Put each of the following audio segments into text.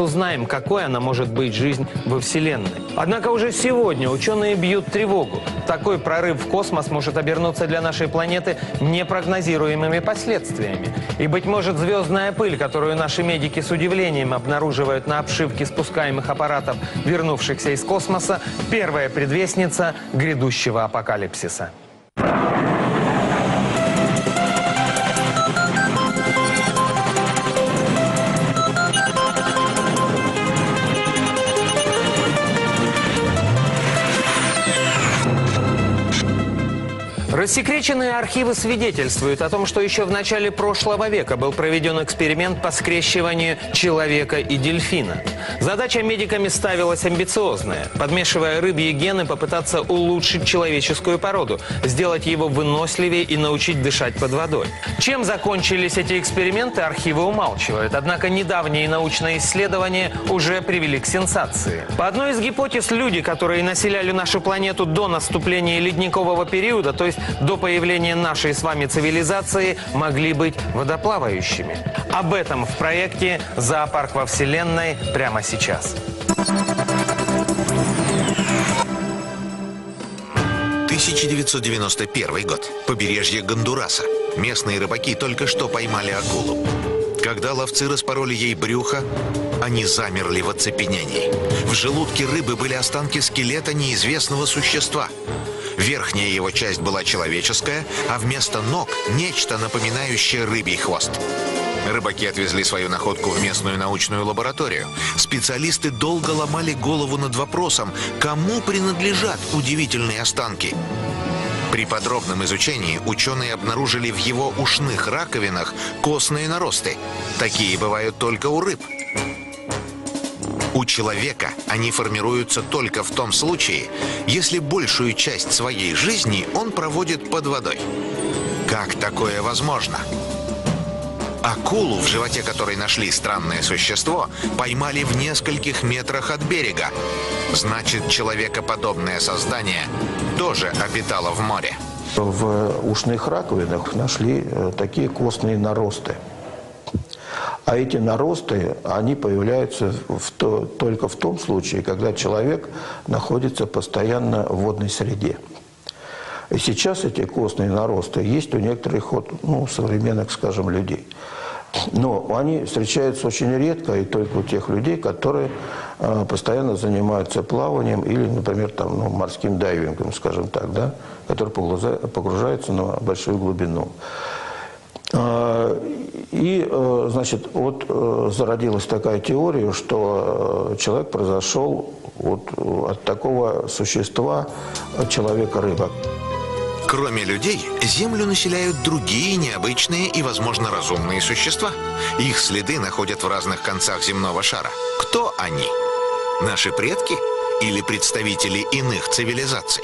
узнаем, какой она может быть жизнь во Вселенной. Однако уже сегодня ученые бьют тревогу. Такой прорыв в космос может обернуться для нашей планеты непрогнозируемыми последствиями. И, быть может, звездная пыль, которую наши медики с удивлением обнаруживают на обшивке спускаемых аппаратов, вернувшихся из космоса, первая предвестница грядущего апокалипсиса. Рассекреченные архивы свидетельствуют о том, что еще в начале прошлого века был проведен эксперимент по скрещиванию человека и дельфина. Задача медиками ставилась амбициозная. Подмешивая рыбьи гены, попытаться улучшить человеческую породу, сделать его выносливее и научить дышать под водой. Чем закончились эти эксперименты, архивы умалчивают. Однако недавние научные исследования уже привели к сенсации. По одной из гипотез, люди, которые населяли нашу планету до наступления ледникового периода, то есть до появления нашей с вами цивилизации, могли быть водоплавающими. Об этом в проекте «Зоопарк во Вселенной» прямо сейчас. 1991 год. Побережье Гондураса. Местные рыбаки только что поймали акулу. Когда ловцы распороли ей брюхо, они замерли в оцепенении. В желудке рыбы были останки скелета неизвестного существа. Верхняя его часть была человеческая, а вместо ног нечто напоминающее рыбий хвост. Рыбаки отвезли свою находку в местную научную лабораторию. Специалисты долго ломали голову над вопросом, кому принадлежат удивительные останки. При подробном изучении ученые обнаружили в его ушных раковинах костные наросты. Такие бывают только у рыб. У человека они формируются только в том случае, если большую часть своей жизни он проводит под водой. Как такое возможно? Акулу, в животе которой нашли странное существо, поймали в нескольких метрах от берега. Значит, человекоподобное создание тоже обитало в море. В ушных раковинах нашли такие костные наросты. А эти наросты, они появляются только в том случае, когда человек находится постоянно в водной среде. И сейчас эти костные наросты есть у некоторых современных, скажем, людей. Но они встречаются очень редко и только у тех людей, которые постоянно занимаются плаванием или, например, морским дайвингом, скажем так, да, которые погружаются на большую глубину. И, значит, зародилась такая теория, что человек произошел от такого существа, человека-рыба. Кроме людей, Землю населяют другие необычные и, возможно, разумные существа. Их следы находят в разных концах земного шара. Кто они? Наши предки или представители иных цивилизаций?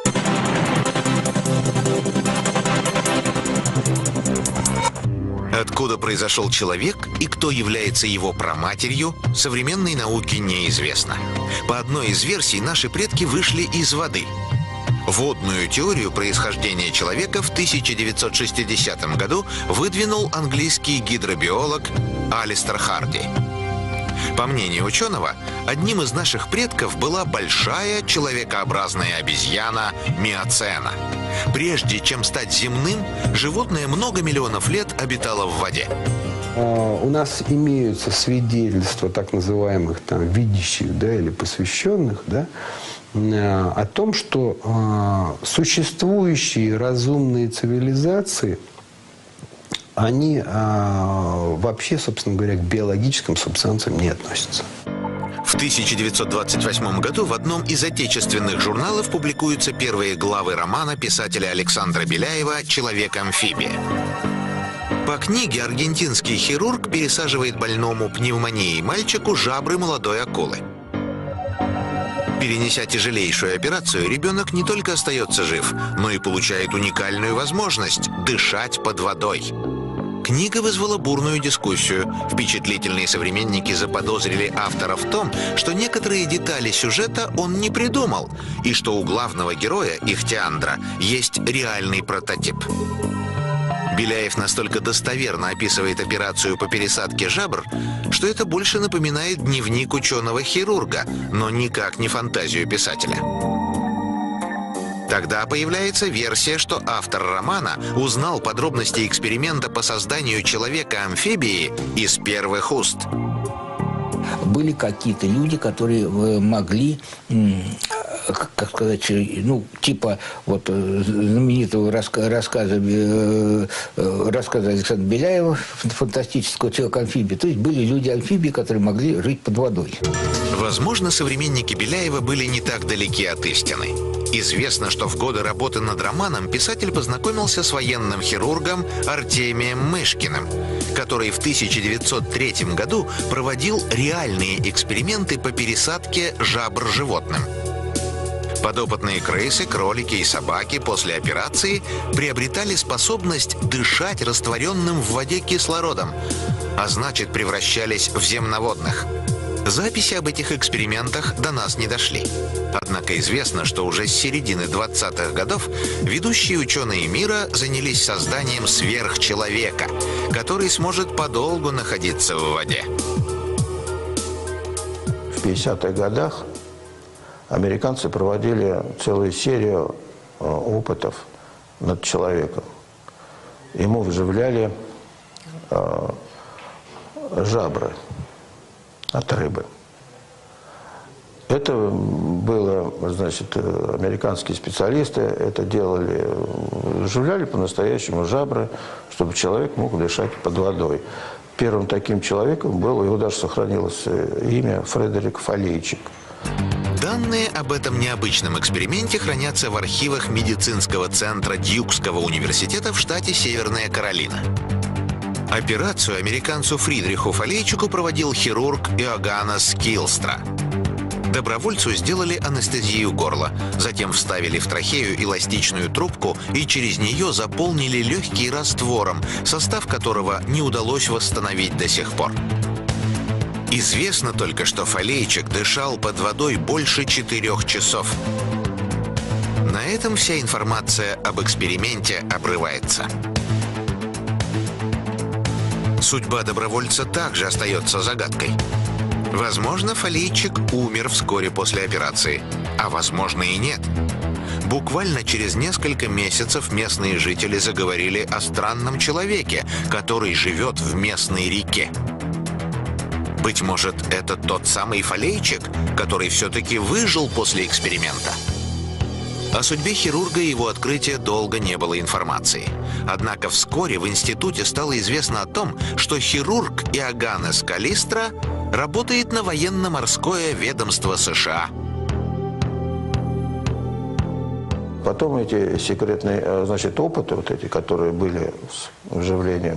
Откуда произошел человек и кто является его праматерью, современной науке неизвестно. По одной из версий, наши предки вышли из воды. Водную теорию происхождения человека в 1960 году выдвинул английский гидробиолог Алистер Харди. По мнению ученого, одним из наших предков была большая человекообразная обезьяна Миоцена. Прежде чем стать земным, животное много миллионов лет обитало в воде. У нас имеются свидетельства так называемых видящих, да, или посвященных, да, о том, что существующие разумные цивилизации, они вообще, собственно говоря, к биологическим субстанциям не относятся. В 1928 году в одном из отечественных журналов публикуются первые главы романа писателя Александра Беляева «Человек-амфибия». По книге аргентинский хирург пересаживает больному пневмонией мальчику жабры молодой акулы. Перенеся тяжелейшую операцию, ребенок не только остается жив, но и получает уникальную возможность дышать под водой. Книга вызвала бурную дискуссию. Впечатлительные современники заподозрили автора в том, что некоторые детали сюжета он не придумал, и что у главного героя, Ихтиандра, есть реальный прототип. Беляев настолько достоверно описывает операцию по пересадке жабр, что это больше напоминает дневник ученого-хирурга, но никак не фантазию писателя. Тогда появляется версия, что автор романа узнал подробности эксперимента по созданию человека-амфибии из первых уст. Были какие-то люди, которые могли, как сказать, ну, типа вот знаменитого рассказа Александра Беляева, фантастического человека-амфибии. То есть были люди-амфибии, которые могли жить под водой. Возможно, современники Беляева были не так далеки от истины. Известно, что в годы работы над романом писатель познакомился с военным хирургом Артемием Мышкиным, который в 1903 году проводил реальные эксперименты по пересадке жабр животным. Подопытные крысы, кролики и собаки после операции приобретали способность дышать растворенным в воде кислородом, а значит, превращались в земноводных. Записи об этих экспериментах до нас не дошли. Однако известно, что уже с середины 20-х годов ведущие ученые мира занялись созданием сверхчеловека, который сможет подолгу находиться в воде. В 50-х годах американцы проводили целую серию опытов над человеком. Ему вживляли жабры от рыбы. Это было, значит, американские специалисты это делали, вживляли по-настоящему жабры, чтобы человек мог дышать под водой. Первым таким человеком был, его даже сохранилось имя, Фредерик Фалейчик. Данные об этом необычном эксперименте хранятся в архивах медицинского центра Дьюкского университета в штате Северная Каролина. Операцию американцу Фридриху Фалейчику проводил хирург Иоганнес Килстра. Добровольцу сделали анестезию горла, затем вставили в трахею эластичную трубку и через нее заполнили легкие раствором, состав которого не удалось восстановить до сих пор. Известно только, что Фалейчик дышал под водой больше 4 часов. На этом вся информация об эксперименте обрывается. Судьба добровольца также остается загадкой. Возможно, Фалейчик умер вскоре после операции, а возможно и нет. Буквально через несколько месяцев местные жители заговорили о странном человеке, который живет в местной реке. Быть может, это тот самый Фалейчик, который все-таки выжил после эксперимента? О судьбе хирурга и его открытия долго не было информации. Однако вскоре в институте стало известно о том, что хирург Иоганнес Калистра работает на военно-морское ведомство США. Потом эти секретные, значит, опыты, вот эти, которые были с вживлением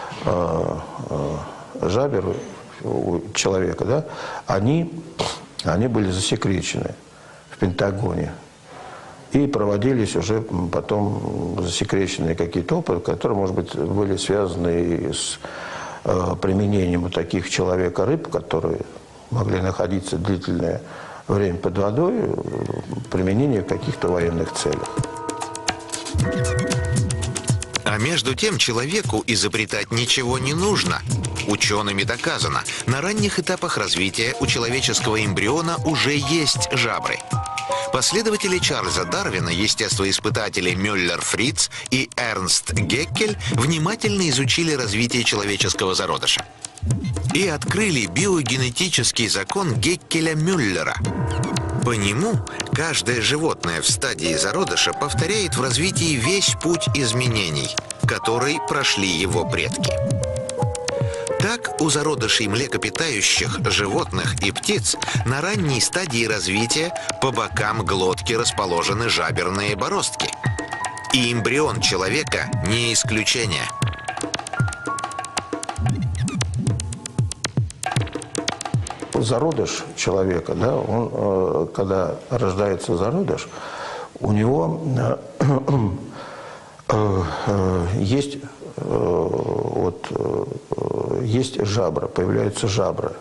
жабер у человека, да, они были засекречены в Пентагоне. И проводились уже потом засекреченные какие-то опыты, которые, может быть, были связаны с применением вот таких человека-рыб, которые могли находиться длительное время под водой, применение в каких-то военных целях. А между тем человеку изобретать ничего не нужно. Учеными доказано, на ранних этапах развития у человеческого эмбриона уже есть жабры. Последователи Чарльза Дарвина, естествоиспытатели Мюллер-Фриц и Эрнст Геккель внимательно изучили развитие человеческого зародыша. И открыли биогенетический закон Геккеля-Мюллера. По нему каждое животное в стадии зародыша повторяет в развитии весь путь изменений, который прошли его предки. Так, у зародышей млекопитающих, животных и птиц на ранней стадии развития по бокам глотки расположены жаберные бороздки. И эмбрион человека не исключение. Зародыш человека, да, он, когда рождается зародыш, у него есть есть жабра, появляются жабры.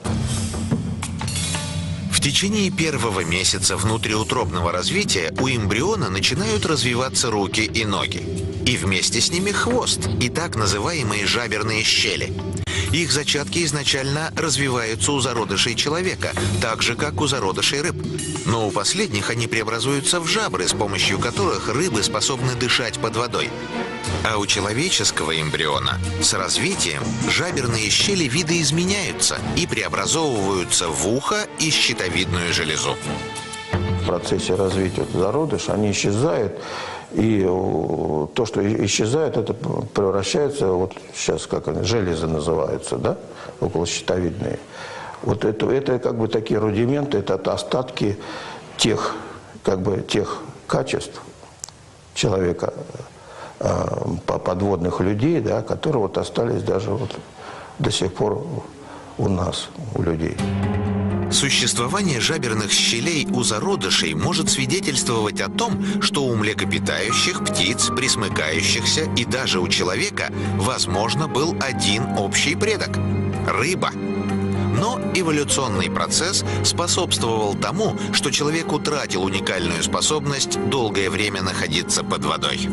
В течение первого месяца внутриутробного развития у эмбриона начинают развиваться руки и ноги. и вместе с ними хвост и так называемые жаберные щели. Их зачатки изначально развиваются у зародышей человека, так же, как у зародышей рыб. Но у последних они преобразуются в жабры, с помощью которых рыбы способны дышать под водой. А у человеческого эмбриона с развитием жаберные щели видоизменяются и преобразовываются в ухо и щитовидную железу. В процессе развития зародыша они исчезают, и то, что исчезает, это превращается, вот сейчас как они, железы называются, да, околощитовидные. Вот это как бы такие рудименты, это остатки тех, как бы, тех качеств человека, подводных людей, да, которые вот остались даже вот до сих пор у нас, у людей. Существование жаберных щелей у зародышей может свидетельствовать о том, что у млекопитающих, птиц, пресмыкающихся и даже у человека, возможно, был один общий предок – рыба. Но эволюционный процесс способствовал тому, что человек утратил уникальную способность долгое время находиться под водой.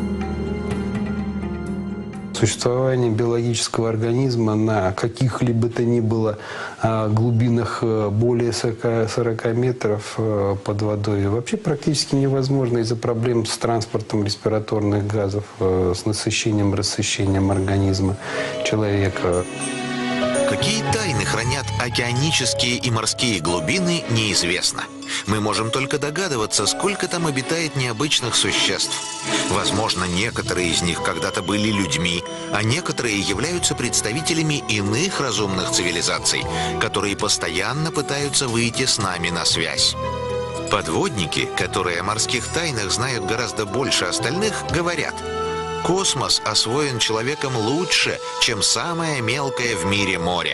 Существование биологического организма на каких-либо то ни было глубинах более 40 метров под водой вообще практически невозможно из-за проблем с транспортом респираторных газов, с насыщением, рассыщением организма человека. Какие тайны хранят океанические и морские глубины, неизвестно. Мы можем только догадываться, сколько там обитает необычных существ. Возможно, некоторые из них когда-то были людьми, а некоторые являются представителями иных разумных цивилизаций, которые постоянно пытаются выйти с нами на связь. Подводники, которые о морских тайнах знают гораздо больше остальных, говорят: космос освоен человеком лучше, чем самое мелкое в мире море.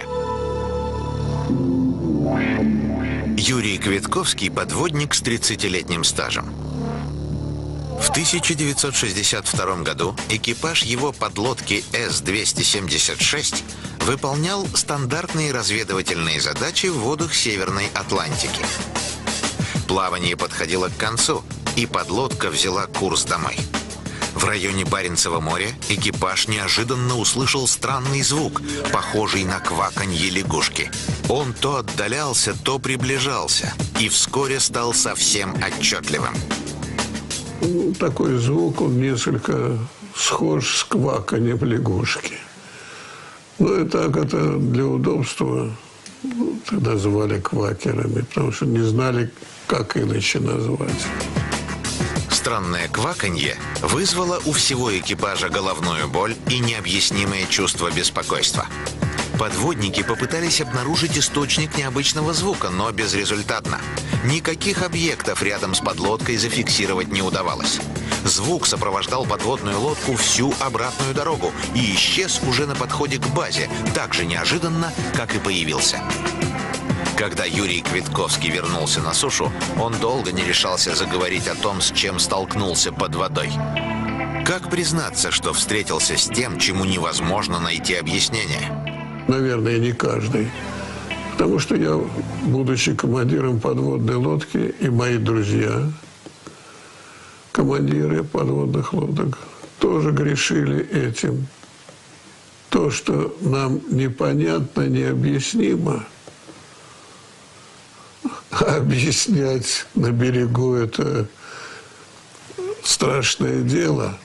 Юрий Квитковский – подводник с 30-летним стажем. В 1962 году экипаж его подлодки С-276 выполнял стандартные разведывательные задачи в водах Северной Атлантики. Плавание подходило к концу, и подлодка взяла курс домой. В районе Баренцева моря экипаж неожиданно услышал странный звук, похожий на кваканье лягушки. Он то отдалялся, то приближался, и вскоре стал совсем отчетливым. Такой звук, он несколько схож с кваканьем лягушки. Но это для удобства тогда звали квакерами, потому что не знали, как иначе назвать. Странное кваканье вызвало у всего экипажа головную боль и необъяснимое чувство беспокойства. Подводники попытались обнаружить источник необычного звука, но безрезультатно. Никаких объектов рядом с подлодкой зафиксировать не удавалось. Звук сопровождал подводную лодку всю обратную дорогу и исчез уже на подходе к базе, так же неожиданно, как и появился. Когда Юрий Квитковский вернулся на сушу, он долго не решался заговорить о том, с чем столкнулся под водой. Как признаться, что встретился с тем, чему невозможно найти объяснение? Наверное, не каждый. Потому что я, будучи командиром подводной лодки, и мои друзья, командиры подводных лодок, тоже грешили этим. То, что нам непонятно, необъяснимо, объяснять на берегу – это страшное дело.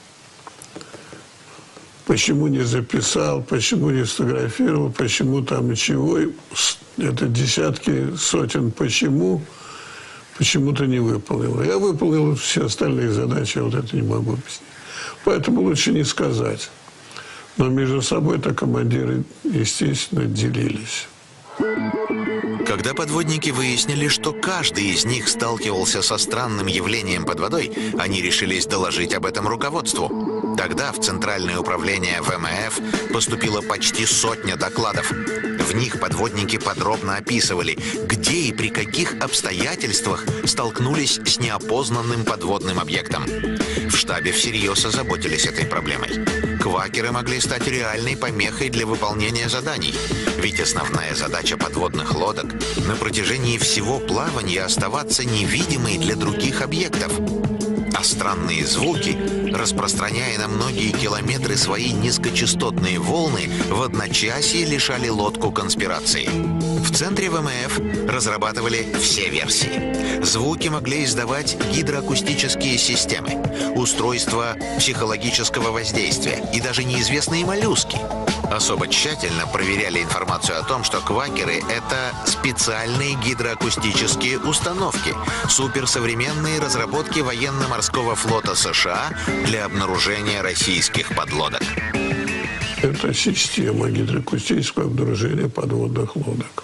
Почему не записал, почему не сфотографировал, почему там чего. Это десятки, сотен почему. Почему-то не выполнил. Я выполнил все остальные задачи, вот это не могу объяснить. Поэтому лучше не сказать. Но между собой-то командиры, естественно, делились. Когда подводники выяснили, что каждый из них сталкивался со странным явлением под водой, они решились доложить об этом руководству. Тогда в Центральное управление ВМФ поступило почти 100 докладов. В них подводники подробно описывали, где и при каких обстоятельствах столкнулись с неопознанным подводным объектом. В штабе всерьез озаботились этой проблемой. Квакеры могли стать реальной помехой для выполнения заданий. Ведь основная задача подводных лодок – на протяжении всего плавания оставаться невидимой для других объектов. А странные звуки, распространяя на многие километры свои низкочастотные волны, в одночасье лишали лодку конспирации. В центре ВМФ разрабатывали все версии. Звуки могли издавать гидроакустические системы, устройства психологического воздействия и даже неизвестные моллюски. Особо тщательно проверяли информацию о том, что квакеры – это специальные гидроакустические установки, суперсовременные разработки военно-морского флота США для обнаружения российских подлодок. Это система гидроакустического обнаружения подводных лодок.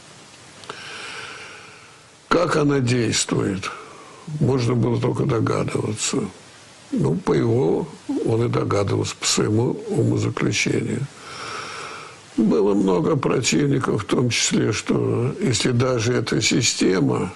Как она действует, можно было только догадываться. Ну, по его, он и догадывался, по своему умозаключению. Было много противников, в том числе, что если даже эта система,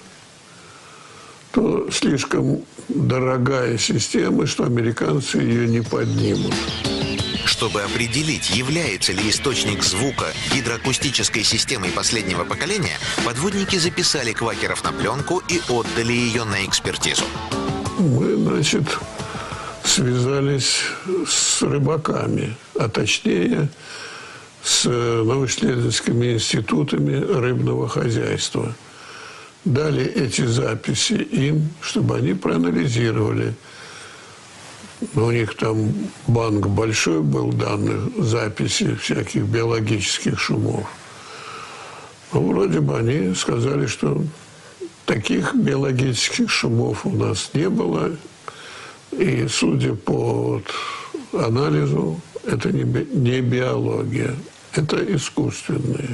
то слишком дорогая система, что американцы ее не поднимут. Чтобы определить, является ли источник звука гидроакустической системой последнего поколения, подводники записали квакеров на пленку и отдали ее на экспертизу. Мы, значит, связались с рыбаками, а точнее с научно-исследовательскими институтами рыбного хозяйства. Дали эти записи им, чтобы они проанализировали. У них там банк большой был данных, записи всяких биологических шумов. Ну, вроде бы они сказали, что таких биологических шумов у нас не было. И, судя по анализу, это не биология, это искусственные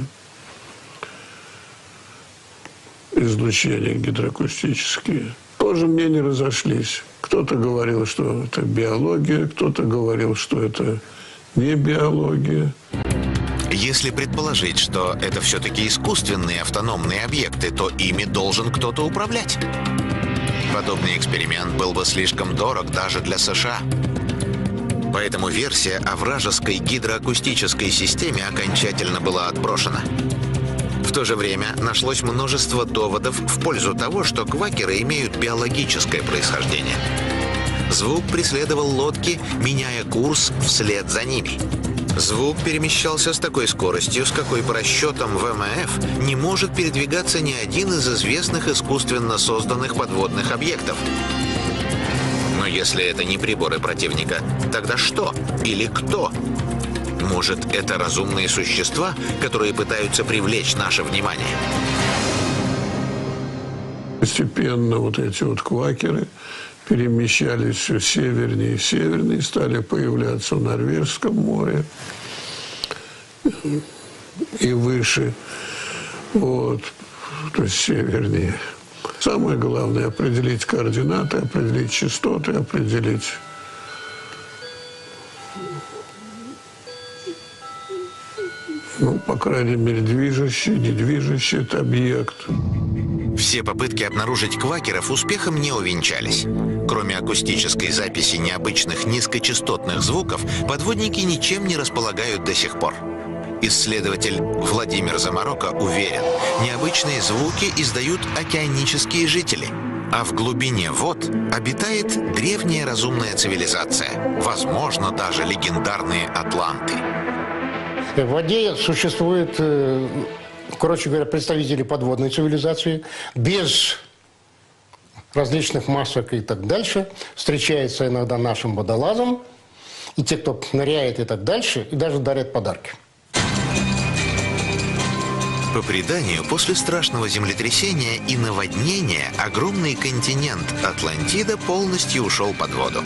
излучения гидроакустические. Тоже мнения разошлись. Кто-то говорил, что это биология, кто-то говорил, что это не биология. Если предположить, что это все-таки искусственные автономные объекты, то ими должен кто-то управлять. Подобный эксперимент был бы слишком дорог даже для США. Поэтому версия о вражеской гидроакустической системе окончательно была отброшена. В то же время нашлось множество доводов в пользу того, что квакеры имеют биологическое происхождение. Звук преследовал лодки, меняя курс вслед за ними. Звук перемещался с такой скоростью, с какой по расчетам ВМФ не может передвигаться ни один из известных искусственно созданных подводных объектов. Но если это не приборы противника, тогда что или кто? Может, это разумные существа, которые пытаются привлечь наше внимание? Постепенно вот эти вот квакеры перемещались все севернее и севернее, стали появляться в Норвежском море и выше, вот, то есть севернее. Самое главное – определить координаты, определить частоты, определить по крайней мере, движущий, недвижущий это объект. Все попытки обнаружить квакеров успехом не увенчались. Кроме акустической записи необычных низкочастотных звуков, подводники ничем не располагают до сих пор. Исследователь Владимир Заморока уверен, необычные звуки издают океанические жители. А в глубине вод обитает древняя разумная цивилизация, возможно, даже легендарные атланты. В воде существуют, короче говоря, представители подводной цивилизации, без различных масок и так дальше, встречаются иногда нашим водолазам, и те, кто ныряет и так дальше, и даже дарят подарки. По преданию, после страшного землетрясения и наводнения огромный континент Атлантида полностью ушел под воду.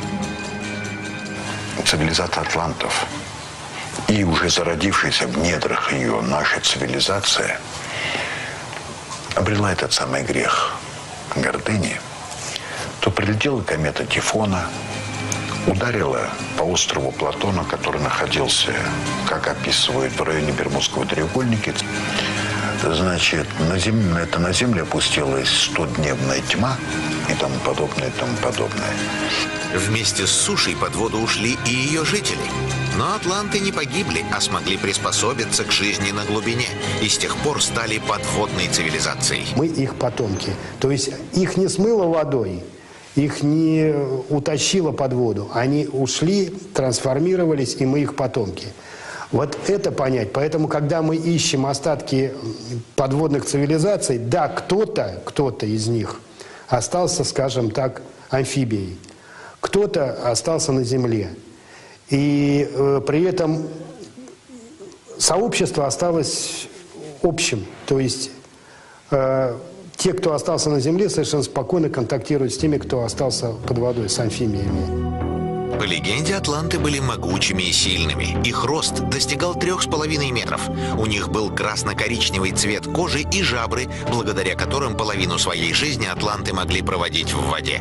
Цивилизация атлантов и уже зародившаяся в недрах ее наша цивилизация обрела этот самый грех гордыни, то прилетела комета Тифона, ударила по острову Платона, который находился, как описывают, в районе Бермудского треугольника. Значит, на землю опустилась 100-дневная тьма и тому подобное, и тому подобное. Вместе с сушей под воду ушли и ее жители. Но атланты не погибли, а смогли приспособиться к жизни на глубине и с тех пор стали подводной цивилизацией. Мы их потомки. То есть их не смыло водой, их не утащило под воду. Они ушли, трансформировались, и мы их потомки. Вот это понять. Поэтому, когда мы ищем остатки подводных цивилизаций, да, кто-то из них остался, скажем так, амфибией. Кто-то остался на земле. И при этом сообщество осталось общим. То есть те, кто остался на земле, совершенно спокойно контактируют с теми, кто остался под водой, с амфибиями. По легенде, атланты были могучими и сильными. Их рост достигал 3,5 метров. У них был красно-коричневый цвет кожи и жабры, благодаря которым половину своей жизни атланты могли проводить в воде.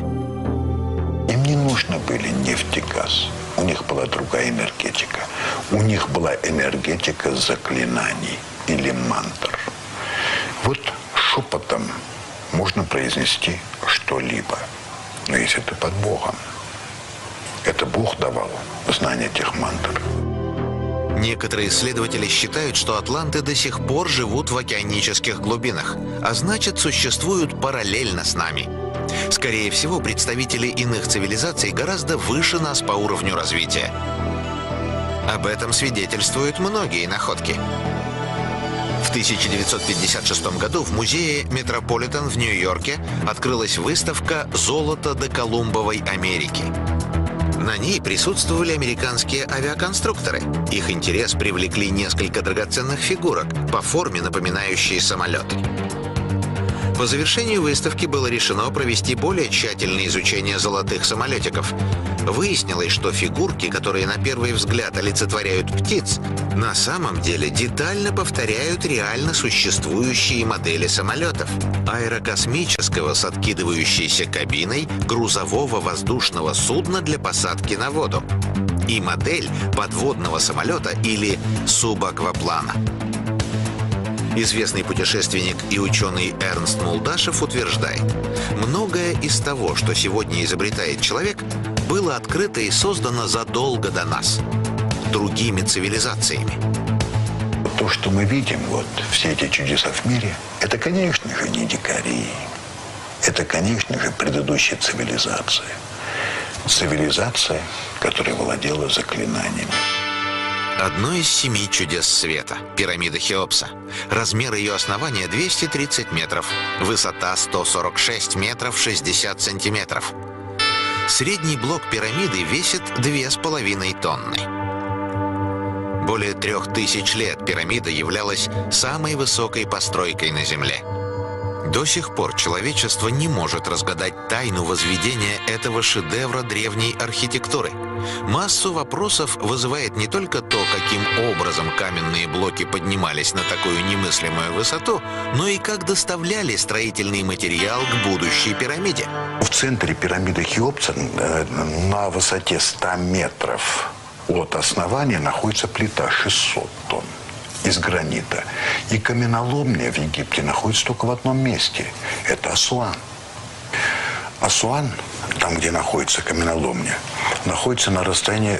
Им не нужны были нефть и газ. У них была другая энергетика. У них была энергетика заклинаний или мантр. Вот шепотом можно произнести что-либо. Но если ты под Богом, это Бог давал знание этих мантр. Некоторые исследователи считают, что атланты до сих пор живут в океанических глубинах, а значит, существуют параллельно с нами. Скорее всего, представители иных цивилизаций гораздо выше нас по уровню развития. Об этом свидетельствуют многие находки. В 1956 году в музее Метрополитен в Нью-Йорке открылась выставка «Золото до Колумбовой Америки». На ней присутствовали американские авиаконструкторы. Их интерес привлекли несколько драгоценных фигурок, по форме напоминающие самолеты. По завершению выставки было решено провести более тщательное изучение золотых самолетиков. Выяснилось, что фигурки, которые на первый взгляд олицетворяют птиц, на самом деле детально повторяют реально существующие модели самолетов. Аэрокосмического с откидывающейся кабиной грузового воздушного судна для посадки на воду и модель подводного самолета или субакваплана. Известный путешественник и ученый Эрнст Мулдашев утверждает, многое из того, что сегодня изобретает человек, было открыто и создано задолго до нас, другими цивилизациями. То, что мы видим, вот все эти чудеса в мире, это, конечно же, не дикари. Это, конечно же, предыдущая цивилизация. Цивилизация, которая владела заклинаниями. Одно из 7 чудес света – пирамида Хеопса. Размер ее основания 230 метров, высота 146 метров 60 сантиметров. Средний блок пирамиды весит 2,5 тонны. Более 3000 лет пирамида являлась самой высокой постройкой на Земле. До сих пор человечество не может разгадать тайну возведения этого шедевра древней архитектуры. Массу вопросов вызывает не только то, каким образом каменные блоки поднимались на такую немыслимую высоту, но и как доставляли строительный материал к будущей пирамиде. В центре пирамиды Хеопса на высоте 100 метров от основания находится плита 600 тонн из гранита. И каменоломня в Египте находится только в одном месте. Это Асуан. Асуан, там, где находится каменоломня, находится на расстоянии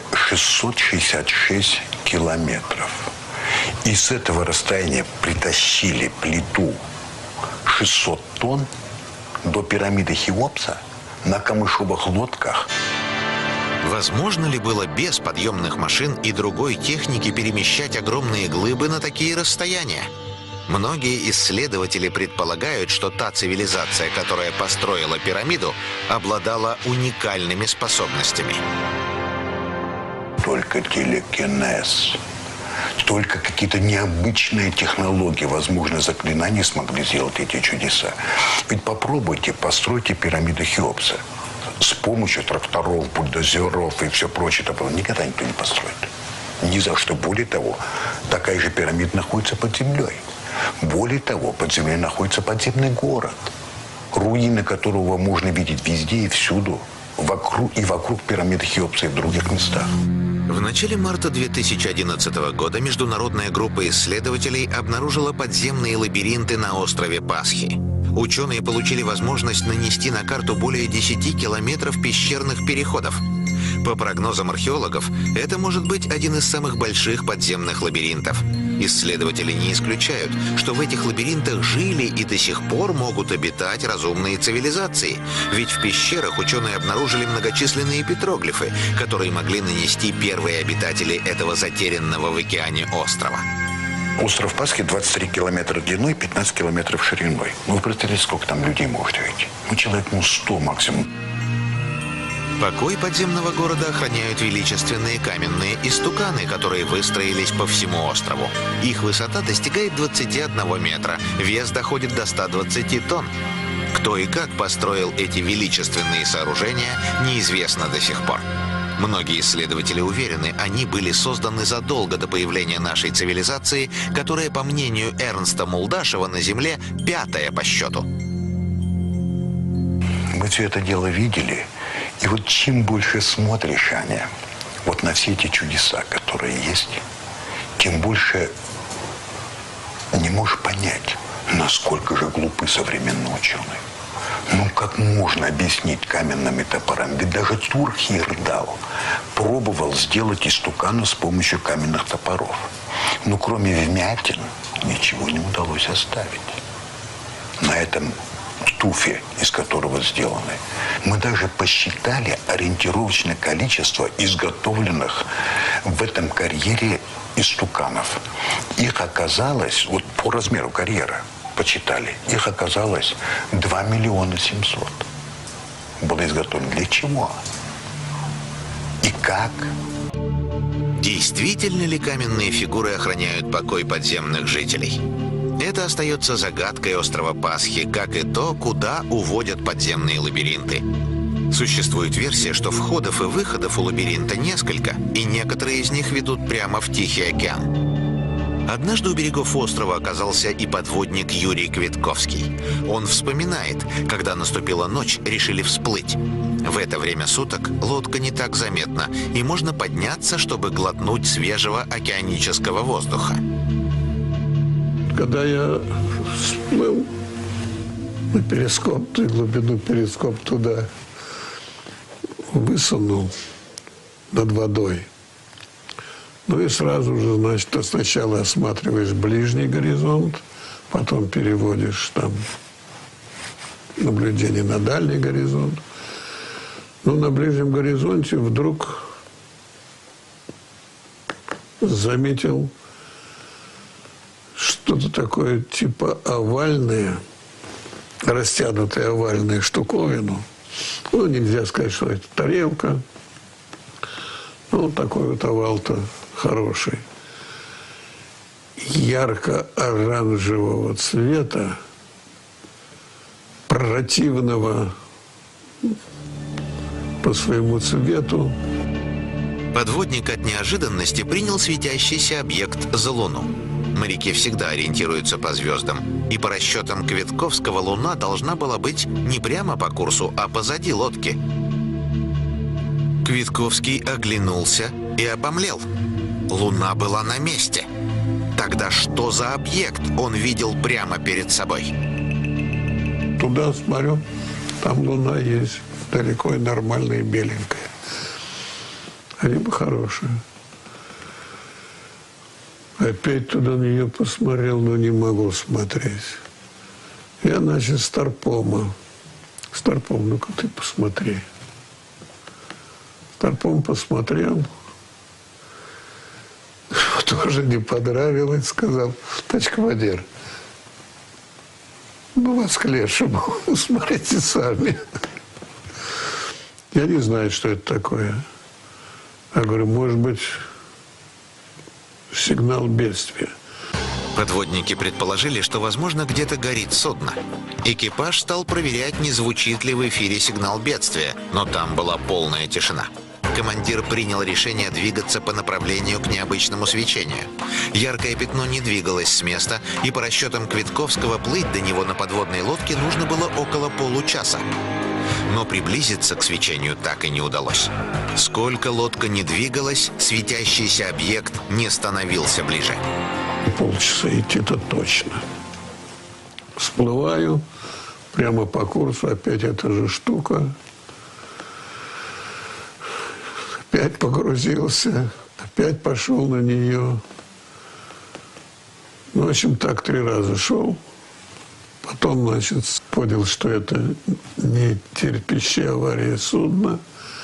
666 километров. И с этого расстояния притащили плиту 600 тонн до пирамиды Хеопса на камышовых лодках. Возможно ли было без подъемных машин и другой техники перемещать огромные глыбы на такие расстояния? Многие исследователи предполагают, что та цивилизация, которая построила пирамиду, обладала уникальными способностями. Только телекинез, только какие-то необычные технологии, возможно, заклинания смогли сделать эти чудеса. Ведь попробуйте, постройте пирамиду Хеопса. С помощью тракторов, бульдозеров и все прочее, никогда никто не построит. Ни за что. Более того, такая же пирамида находится под землей. Более того, под землей находится подземный город, руины которого можно видеть везде и всюду, вокруг пирамиды Хеопса и в других местах. В начале марта 2011 года международная группа исследователей обнаружила подземные лабиринты на острове Пасхи. Ученые получили возможность нанести на карту более 10 километров пещерных переходов. По прогнозам археологов, это может быть один из самых больших подземных лабиринтов. Исследователи не исключают, что в этих лабиринтах жили и до сих пор могут обитать разумные цивилизации. Ведь в пещерах ученые обнаружили многочисленные петроглифы, которые могли нанести первые обитатели этого затерянного в океане острова. Остров Пасхи 23 километра длиной, 15 километров шириной. Вы представляете, сколько там людей может жить? Ну, человек, 100 максимум. Покой подземного города охраняют величественные каменные истуканы, которые выстроились по всему острову. Их высота достигает 21 метра, вес доходит до 120 тонн. Кто и как построил эти величественные сооружения, неизвестно до сих пор. Многие исследователи уверены, они были созданы задолго до появления нашей цивилизации, которая, по мнению Эрнста Мулдашева, на Земле пятая по счету. Мы все это дело видели. И вот чем больше смотришь, Аня, вот на все эти чудеса, которые есть, тем больше не можешь понять, насколько же глупы современные ученые. Ну, как можно объяснить каменными топорами? Ведь даже Тур Хейердал пробовал сделать истукана с помощью каменных топоров. Но кроме вмятин ничего не удалось оставить. На этом туфе, из которого сделаны, мы даже посчитали ориентировочное количество изготовленных в этом карьере истуканов. Их оказалось, вот по размеру карьера, почитали, их оказалось 2 700 000. Было изготовлено для чего? И как? Действительно ли каменные фигуры охраняют покой подземных жителей? Это остается загадкой острова Пасхи, как и то, куда уводят подземные лабиринты. Существует версия, что входов и выходов у лабиринта несколько, и некоторые из них ведут прямо в Тихий океан. Однажды у берегов острова оказался и подводник Юрий Квитковский. Он вспоминает, когда наступила ночь, решили всплыть. В это время суток лодка не так заметна, и можно подняться, чтобы глотнуть свежего океанического воздуха. Когда я всплыл на перископ, глубину перископ туда высунул над водой. Ну и сразу же, значит, ты сначала осматриваешь ближний горизонт, потом переводишь там наблюдение на дальний горизонт. Ну, на ближнем горизонте вдруг заметил что-то такое типа овальное, растянутая овальная штуковину. Ну, нельзя сказать, что это тарелка. Ну, такой вот овал-то хороший. Ярко-оранжевого цвета, противного по своему цвету. Подводник от неожиданности принял светящийся объект за Луну. Моряки всегда ориентируются по звездам, и по расчетам Квитковского Луна должна была быть не прямо по курсу, а позади лодки. Квитковский оглянулся и обомлел. Луна была на месте. Тогда что за объект он видел прямо перед собой? Туда смотрю, там Луна есть, далеко и нормальная, и беленькая. Рыба хорошая. Опять туда на нее посмотрел, но не могу смотреть. Я, значит, Старпома. Старпом, ну-ка ты посмотри. Старпом посмотрел. Тоже не понравилось, сказал: тачкомандир, ну вас к лешему, смотрите сами. Я не знаю, что это такое. Я говорю, может быть, сигнал бедствия. Подводники предположили, что, возможно, где-то горит судно. Экипаж стал проверять, не звучит ли в эфире сигнал бедствия, но там была полная тишина. Командир принял решение двигаться по направлению к необычному свечению. Яркое пятно не двигалось с места, и по расчетам Квитковского плыть до него на подводной лодке нужно было около получаса. Но приблизиться к свечению так и не удалось. Сколько лодка не двигалась, светящийся объект не становился ближе. Полчаса идти-то точно. Всплываю прямо по курсу, опять эта же штука. Опять погрузился, опять пошел на нее. В общем, так 3 раза шел. Потом, значит, понял, что это не терпящая авария судна,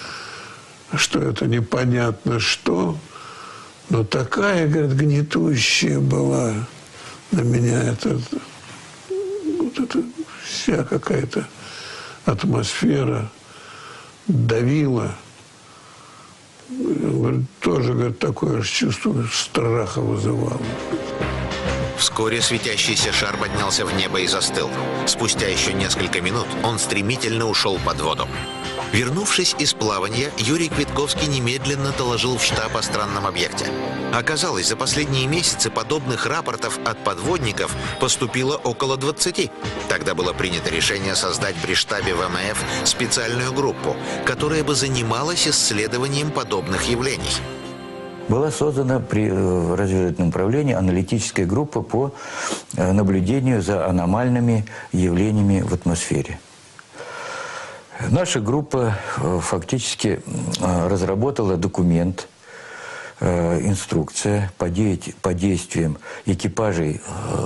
что это непонятно что. Но такая, говорит, гнетущая была на меня вот эта вся какая-то атмосфера давила. Говорит, тоже, говорит, такое же чувство страха вызывало. Вскоре светящийся шар поднялся в небо и застыл. Спустя еще несколько минут он стремительно ушел под воду. Вернувшись из плавания, Юрий Квитковский немедленно доложил в штаб о странном объекте. Оказалось, за последние месяцы подобных рапортов от подводников поступило около 20. Тогда было принято решение создать при штабе ВМФ специальную группу, которая бы занималась исследованием подобных явлений. Была создана при разведывательном управлении аналитическая группа по наблюдению за аномальными явлениями в атмосфере. Наша группа фактически разработала документ, инструкция по действиям экипажей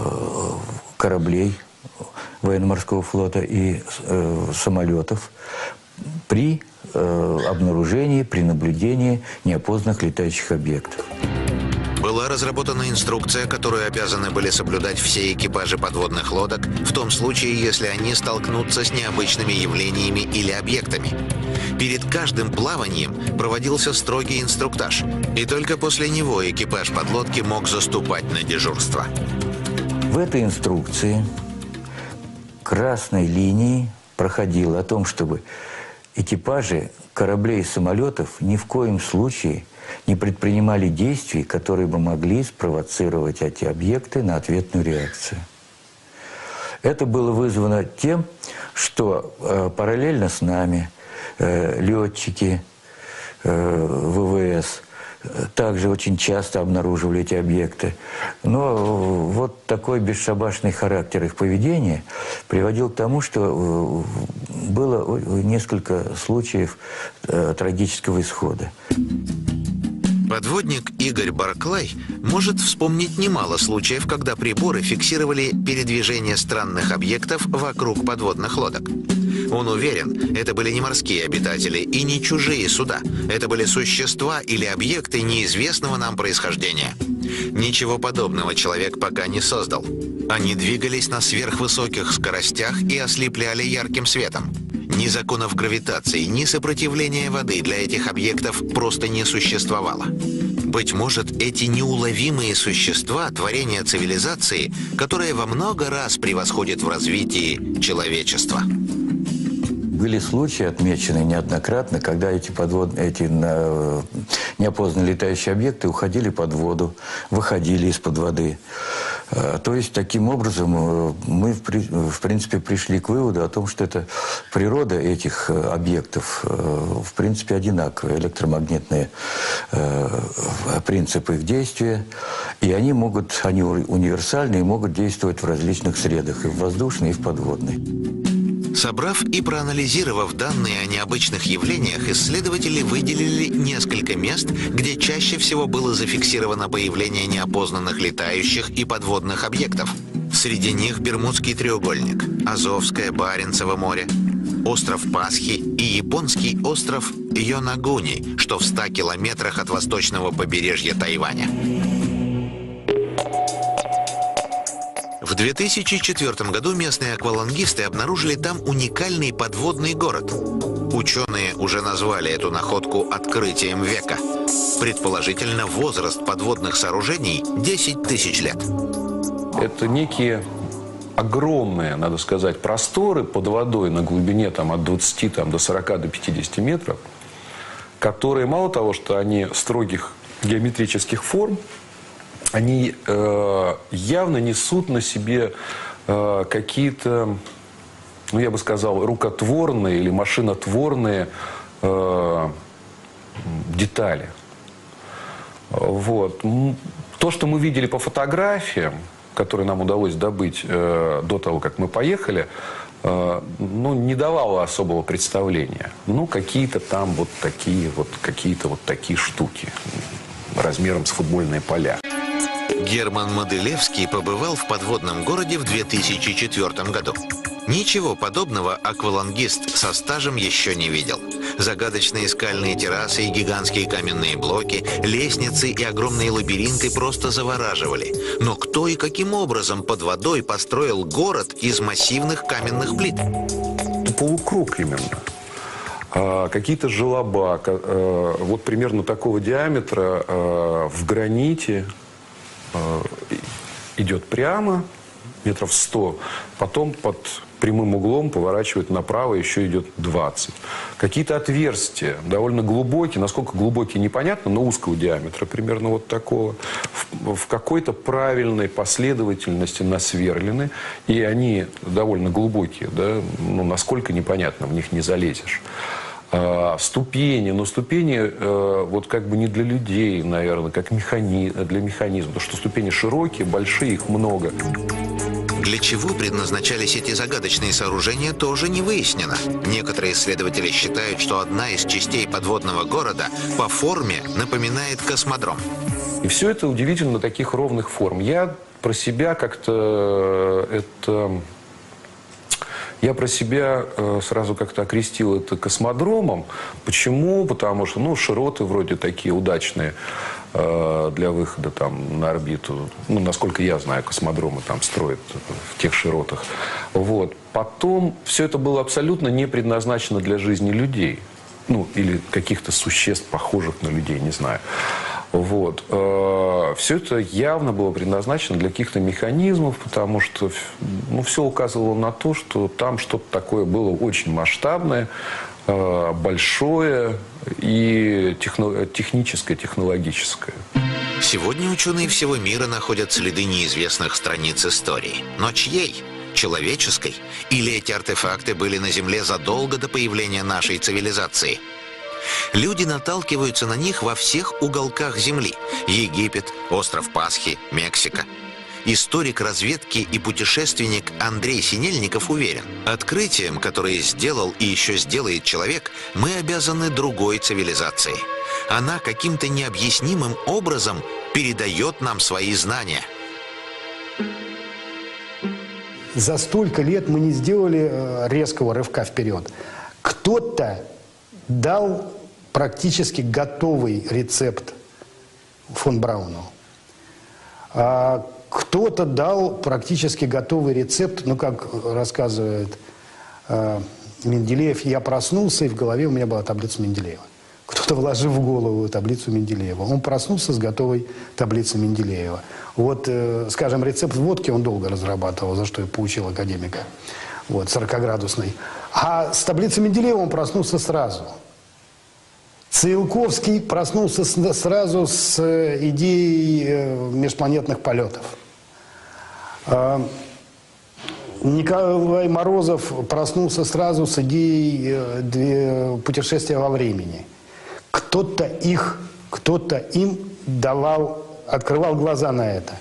кораблей военно-морского флота и самолетов при обнаружении, при наблюдении неопознанных летающих объектов. Была разработана инструкция, которую обязаны были соблюдать все экипажи подводных лодок, в том случае, если они столкнутся с необычными явлениями или объектами. Перед каждым плаванием проводился строгий инструктаж, и только после него экипаж подлодки мог заступать на дежурство. В этой инструкции красной линией проходило о том, чтобы экипажи кораблей и самолетов ни в коем случае не предпринимали действий, которые бы могли спровоцировать эти объекты на ответную реакцию. Это было вызвано тем, что параллельно с нами летчики ВВС также очень часто обнаруживали эти объекты. Но вот такой бесшабашный характер их поведения приводил к тому, что было несколько случаев трагического исхода. Подводник Игорь Барклай может вспомнить немало случаев, когда приборы фиксировали передвижение странных объектов вокруг подводных лодок. Он уверен, это были не морские обитатели и не чужие суда. Это были существа или объекты неизвестного нам происхождения. Ничего подобного человек пока не создал. Они двигались на сверхвысоких скоростях и ослепляли ярким светом. Ни законов гравитации, ни сопротивления воды для этих объектов просто не существовало. Быть может, эти неуловимые существа – творения цивилизации, которая во много раз превосходит в развитии человечества. Были случаи, отмеченные неоднократно, когда эти неопознанные летающие объекты уходили под воду, выходили из-под воды. То есть, таким образом, мы, в принципе, пришли к выводу о том, что это природа этих объектов, в принципе, одинаковая. Электромагнитные принципы их действия. И они универсальны и могут действовать в различных средах, и в воздушной, и в подводной. Собрав и проанализировав данные о необычных явлениях, исследователи выделили несколько мест, где чаще всего было зафиксировано появление неопознанных летающих и подводных объектов. Среди них Бермудский треугольник, Азовское, Баренцево море, остров Пасхи и японский остров Йонагуни, что в 100 километрах от восточного побережья Тайваня. В 2004 году местные аквалангисты обнаружили там уникальный подводный город. Ученые уже назвали эту находку открытием века. Предположительно, возраст подводных сооружений 10 тысяч лет. Это некие огромные, надо сказать, просторы под водой на глубине от 20 до 40 до 50 метров, которые мало того, что они строгих геометрических форм, они явно несут на себе какие-то, я бы сказал, рукотворные или машинотворные детали. Вот. То, что мы видели по фотографиям, которые нам удалось добыть до того, как мы поехали, не давало особого представления. Какие-то там какие-то такие штуки размером с футбольные поля. Герман Моделевский побывал в подводном городе в 2004 году. Ничего подобного аквалангист со стажем еще не видел. Загадочные скальные террасы и гигантские каменные блоки, лестницы и огромные лабиринты просто завораживали. Но кто и каким образом под водой построил город из массивных каменных плит? Это полукруг именно. Какие-то желоба, вот примерно такого диаметра в граните идет прямо, метров 100, потом под прямым углом поворачивает направо, еще идет 20. Какие-то отверстия, довольно глубокие, насколько глубокие непонятно, но узкого диаметра, примерно вот такого, в какой-то правильной последовательности насверлены, и они довольно глубокие, да, ну, насколько непонятно, в них не залезешь. Ступени, но ступени вот как бы не для людей, наверное, как для механизма, потому что ступени широкие, большие, их много. Для чего предназначались эти загадочные сооружения, тоже не выяснено. Некоторые исследователи считают, что одна из частей подводного города по форме напоминает космодром. И все это удивительно таких ровных форм. Я про себя как-то сразу как-то окрестил это космодромом. Почему? Потому что, ну, широты вроде такие удачные для выхода там на орбиту. Ну, насколько я знаю, космодромы там строят в тех широтах. Вот. Потом все это было абсолютно не предназначено для жизни людей. Ну, или каких-то существ, похожих на людей, не знаю. Вот. Все это явно было предназначено для каких-то механизмов, потому что, ну, все указывало на то, что там что-то такое было очень масштабное, большое и техническое, технологическое. Сегодня ученые всего мира находят следы неизвестных страниц истории. Но чьей? Человеческой? Или эти артефакты были на Земле задолго до появления нашей цивилизации? Люди наталкиваются на них во всех уголках Земли. Египет, остров Пасхи, Мексика. Историк разведки и путешественник Андрей Синельников уверен, открытием, которое сделал и еще сделает человек, мы обязаны другой цивилизации. Она каким-то необъяснимым образом передает нам свои знания. За столько лет мы не сделали резкого рывка вперед. Кто-то дал практически готовый рецепт фон Брауну. Кто-то дал практически готовый рецепт, ну, как рассказывает Менделеев, я проснулся, и в голове у меня была таблица Менделеева. Кто-то вложил в голову таблицу Менделеева. Он проснулся с готовой таблицей Менделеева. Вот, скажем, рецепт водки он долго разрабатывал, за что и поучил академика, вот, 40-градусный. А с таблицей Менделеева он проснулся сразу. Циолковский проснулся сразу с идеей межпланетных полетов. Николай Морозов проснулся сразу с идеей путешествия во времени. Кто-то им давал, открывал глаза на это.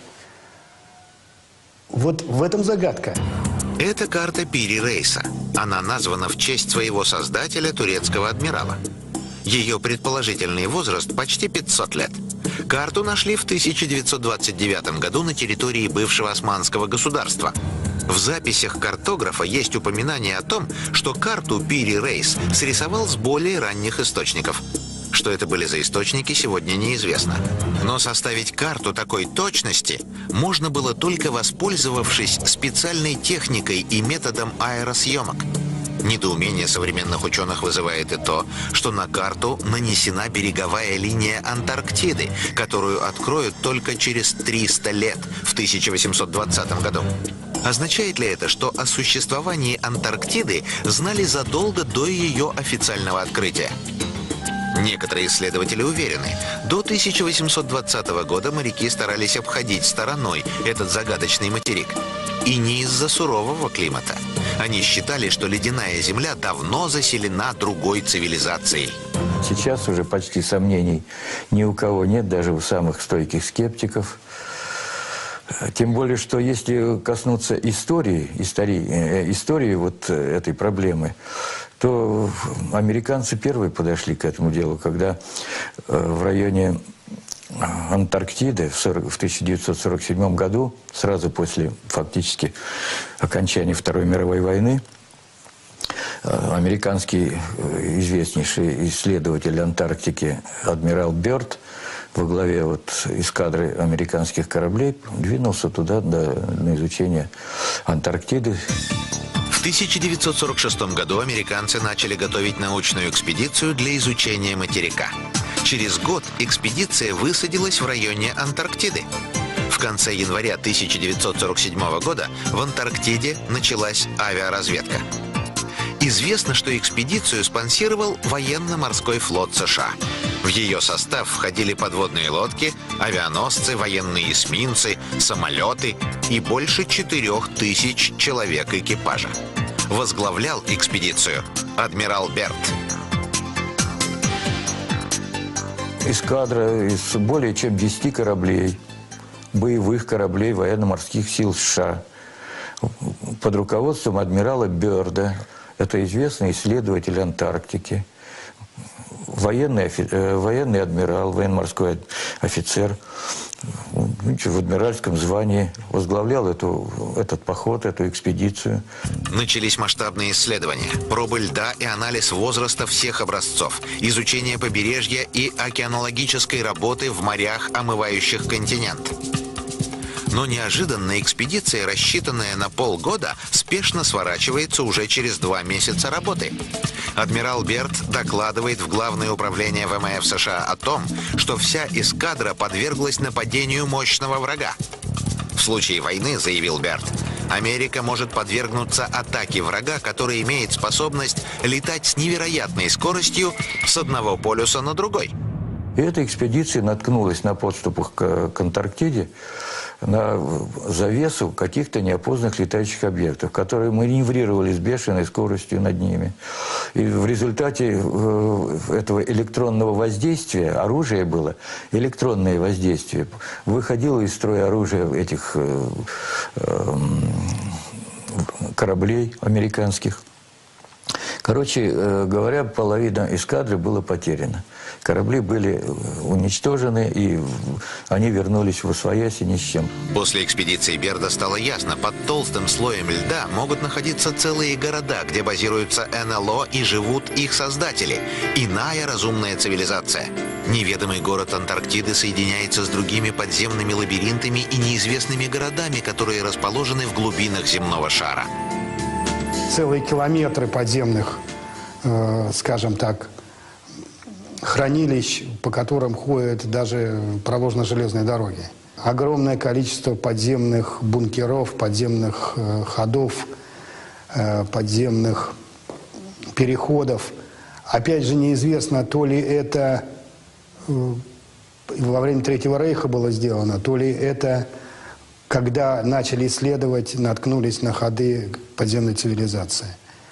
Вот в этом загадка. Это карта Пири Рейса. Она названа в честь своего создателя, турецкого адмирала. Ее предположительный возраст почти 500 лет. Карту нашли в 1929 году на территории бывшего Османского государства. В записях картографа есть упоминание о том, что карту Пири Рейс срисовал с более ранних источников. Что это были за источники, сегодня неизвестно. Но составить карту такой точности можно было только воспользовавшись специальной техникой и методом аэросъемок. Недоумение современных ученых вызывает и то, что на карту нанесена береговая линия Антарктиды, которую откроют только через 300 лет, в 1820 году. Означает ли это, что о существовании Антарктиды знали задолго до ее официального открытия? Некоторые исследователи уверены, до 1820 года моряки старались обходить стороной этот загадочный материк. И не из-за сурового климата. Они считали, что ледяная земля давно заселена другой цивилизацией. Сейчас уже почти сомнений ни у кого нет, даже у самых стойких скептиков. Тем более, что если коснуться истории вот этой проблемы, то американцы первые подошли к этому делу, когда в районе Антарктиды в 1947 году, сразу после фактически окончания Второй мировой войны, американский известнейший исследователь Антарктики адмирал Бёрд во главе эскадры американских кораблей двинулся туда на изучение Антарктиды. В 1946 году американцы начали готовить научную экспедицию для изучения материка. Через год экспедиция высадилась в районе Антарктиды. В конце января 1947 года в Антарктиде началась авиаразведка. Известно, что экспедицию спонсировал военно-морской флот США. В ее состав входили подводные лодки, авианосцы, военные эсминцы, самолеты и больше 4000 человек экипажа. Возглавлял экспедицию адмирал Бёрд. Эскадра из более чем 10 кораблей, боевых кораблей военно-морских сил США под руководством адмирала Бёрда. Это известный исследователь Антарктики, военный адмирал, военно-морской офицер в адмиральском звании, возглавлял этот поход, эту экспедицию. Начались масштабные исследования, пробы льда и анализ возраста всех образцов, изучение побережья и океанологической работы в морях, омывающих континент. Но неожиданно экспедиция, рассчитанная на полгода, спешно сворачивается уже через 2 месяца работы. Адмирал Бёрд докладывает в Главное управление ВМФ США о том, что вся эскадра подверглась нападению мощного врага. В случае войны, заявил Бёрд, Америка может подвергнуться атаке врага, который имеет способность летать с невероятной скоростью с одного полюса на другой. И эта экспедиция наткнулась на подступах к Антарктиде на завесу каких-то неопознанных летающих объектов, которые маневрировали с бешеной скоростью над ними. И в результате этого электронного воздействия, оружие было, электронное воздействие, выходило из строя оружие этих кораблей американских. Короче говоря, половина эскадры была потеряна. Корабли были уничтожены, и они вернулись в Освояси ни с чем. После экспедиции Бёрда стало ясно, под толстым слоем льда могут находиться целые города, где базируются НЛО и живут их создатели. Иная разумная цивилизация. Неведомый город Антарктиды соединяется с другими подземными лабиринтами и неизвестными городами, которые расположены в глубинах земного шара. Целые километры подземных, скажем так, хранилищ, по которым ходят даже проложено-железные дороги. Огромное количество подземных бункеров, подземных ходов, подземных переходов. Опять же, неизвестно, то ли это во время Третьего Рейха было сделано, то ли это, когда начали исследовать, наткнулись на ходы подземной цивилизации.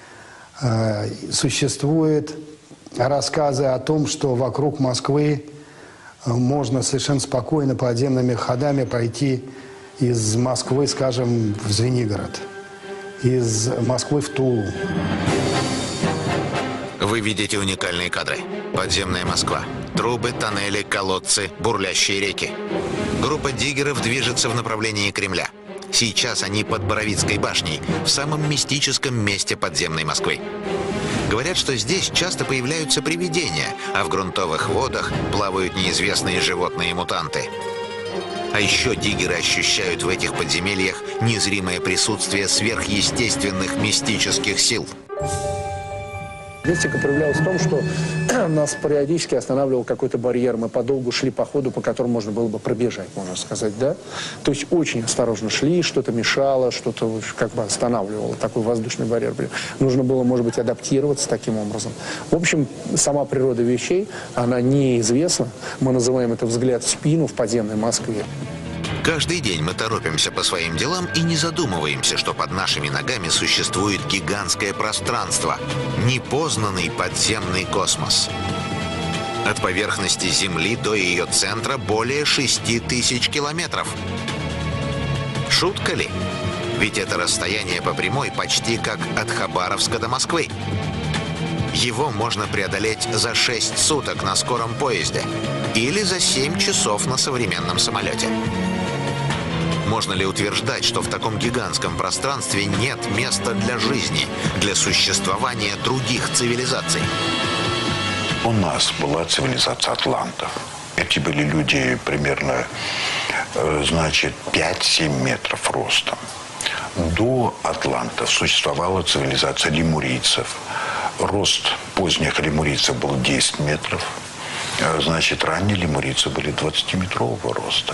Существует рассказы о том, что вокруг Москвы можно совершенно спокойно подземными ходами пройти из Москвы, скажем, в Звенигород, из Москвы в Тулу. Вы видите уникальные кадры. Подземная Москва. Трубы, тоннели, колодцы, бурлящие реки. Группа диггеров движется в направлении Кремля. Сейчас они под Боровицкой башней, в самом мистическом месте подземной Москвы. Говорят, что здесь часто появляются привидения, а в грунтовых водах плавают неизвестные животные-мутанты. А еще диггеры ощущают в этих подземельях незримое присутствие сверхъестественных мистических сил. Мистика проявлялась в том, что нас периодически останавливал какой-то барьер. Мы подолгу шли по ходу, по которому можно было бы пробежать, можно сказать, да? То есть очень осторожно шли, что-то мешало, что-то как бы останавливало. Такой воздушный барьер. Нужно было, может быть, адаптироваться таким образом. В общем, сама природа вещей, она неизвестна. Мы называем это взгляд в спину в подземной Москве. Каждый день мы торопимся по своим делам и не задумываемся, что под нашими ногами существует гигантское пространство, непознанный подземный космос. От поверхности Земли до ее центра более 6000 километров. Шутка ли? Ведь это расстояние по прямой почти как от Хабаровска до Москвы. Его можно преодолеть за 6 суток на скором поезде или за 7 часов на современном самолете. Можно ли утверждать, что в таком гигантском пространстве нет места для жизни, для существования других цивилизаций? У нас была цивилизация атлантов. Эти были люди примерно, 5-7 метров ростом. До атлантов существовала цивилизация лемурийцев. Рост поздних лемурийцев был 10 метров. Ранние лемурийцы были 20-метрового роста.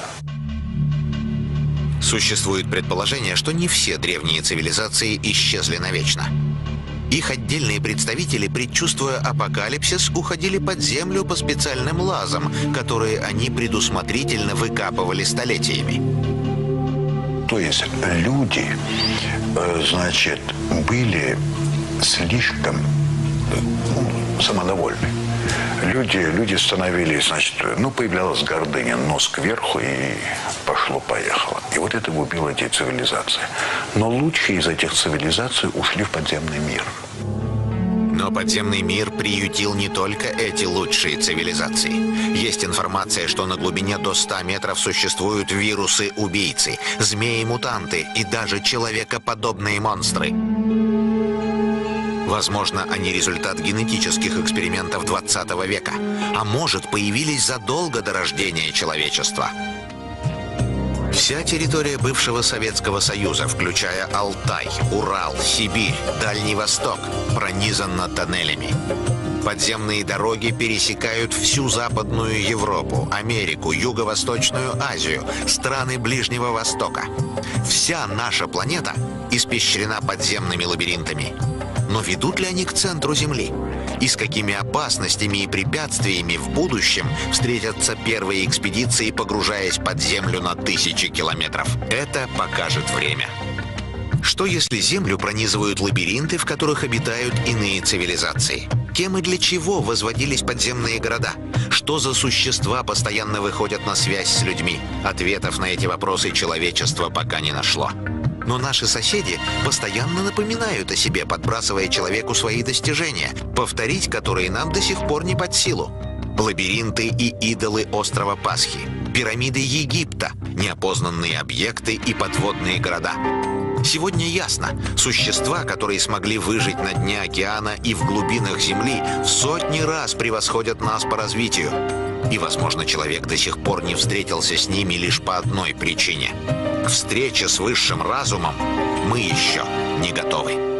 Существует предположение, что не все древние цивилизации исчезли навечно. Их отдельные представители, предчувствуя апокалипсис, уходили под землю по специальным лазам, которые они предусмотрительно выкапывали столетиями. То есть люди, были слишком самодовольны. Люди становились, появлялась гордыня, нос кверху и пошло-поехало. И вот это убило эти цивилизации. Но лучшие из этих цивилизаций ушли в подземный мир. Но подземный мир приютил не только эти лучшие цивилизации. Есть информация, что на глубине до 100 метров существуют вирусы-убийцы, змеи-мутанты и даже человекоподобные монстры. Возможно, они результат генетических экспериментов 20 века, а может, появились задолго до рождения человечества. Вся территория бывшего Советского Союза, включая Алтай, Урал, Сибирь, Дальний Восток, пронизана тоннелями. Подземные дороги пересекают всю Западную Европу, Америку, Юго-Восточную Азию, страны Ближнего Востока. Вся наша планета испещрена подземными лабиринтами. Но ведут ли они к центру Земли? И с какими опасностями и препятствиями в будущем встретятся первые экспедиции, погружаясь под землю на тысячи километров? Это покажет время. Что если Землю пронизывают лабиринты, в которых обитают иные цивилизации? Кем и для чего возводились подземные города? Что за существа постоянно выходят на связь с людьми? Ответов на эти вопросы человечество пока не нашло. Но наши соседи постоянно напоминают о себе, подбрасывая человеку свои достижения, повторить которые нам до сих пор не под силу. Лабиринты и идолы острова Пасхи, пирамиды Египта, неопознанные объекты и подводные города. Сегодня ясно, существа, которые смогли выжить на дне океана и в глубинах Земли, в сотни раз превосходят нас по развитию. И, возможно, человек до сих пор не встретился с ними лишь по одной причине. К встрече с высшим разумом мы еще не готовы.